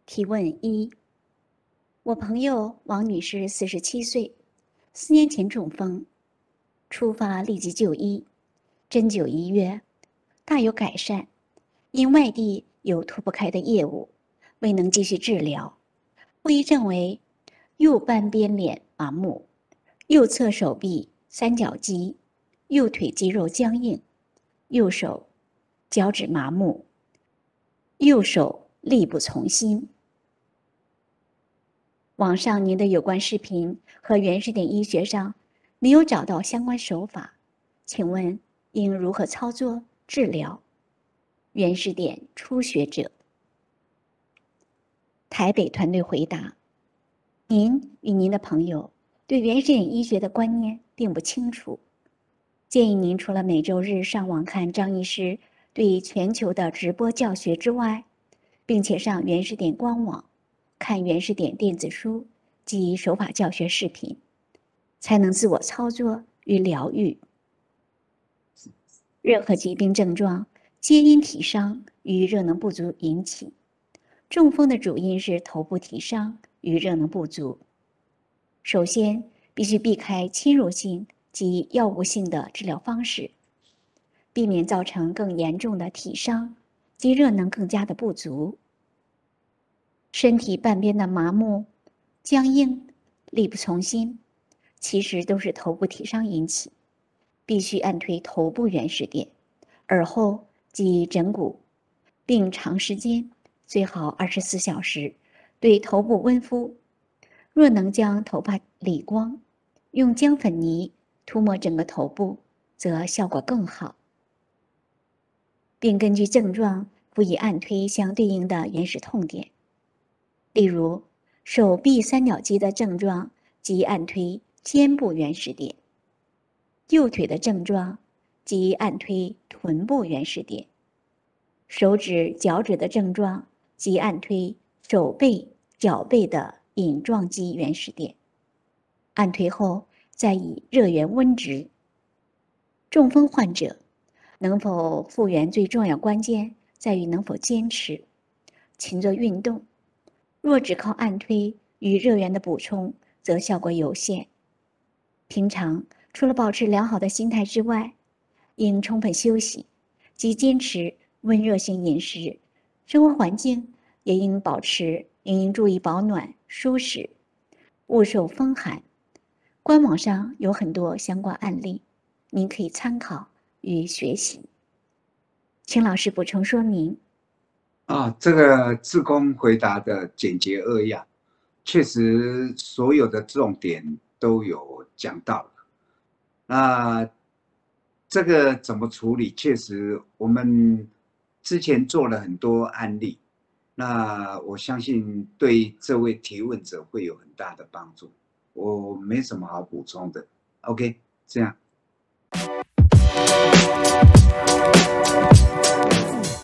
提问一：我朋友王女士47岁，4年前中风，出发立即就医，针灸1月，大有改善。因外地有脱不开的业务，未能继续治疗。后遗症为右半边脸麻木，右侧手臂三角肌、右腿肌肉僵硬，右手脚趾麻木，右手力不从心。网上您的有关视频和原始点医学上没有找到相关手法，请问应如何操作治疗？原始点初学者。台北团队回答：您与您的朋友对原始点医学的观念并不清楚，建议您除了每周日上网看张医师对全球的直播教学之外，并且上原始点官网看原始点电子书及手法教学视频，才能自我操作与疗愈。任何疾病症状皆因体伤与热能不足引起，中风的主因是头部体伤与热能不足。首先必须避开侵入性及药物性的治疗方式，避免造成更严重的体伤及热能更加的不足。身体半边的麻木、僵硬、力不从心，其实都是头部体伤引起，必须按推头部原始点，耳后及枕骨，并长时间，最好24小时，对头部温敷。若能将头发理光，用姜粉泥涂抹整个头部，则效果更好，并根据症状辅以按推相对应的原始痛点。例如，手臂三角肌的症状即按推肩部原始点，右腿的症状即按推臀部原始点，手指、脚趾的症状即按推手背、脚背的隐状肌原始点。按推后再以热源温植。中风患者能否复原最重要关键在于能否坚持，勤做运动。若只靠按推与热源的补充，则效果有限。平常除了保持良好的心态之外，应充分休息及坚持温热性饮食，生活环境也应注意保暖舒适，勿受风寒。官网上有很多相关案例，您可以参考与学习。请老师补充说明。 这个志工回答的简洁扼要，确实所有的重点都有讲到了。那这个怎么处理？确实我们之前做了很多案例，那我相信对这位提问者会有很大的帮助。我没什么好补充的。OK， 这样。